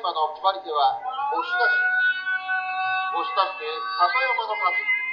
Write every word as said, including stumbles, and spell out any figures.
馬の決まり手は押し出し。押し出して里山の勝ち。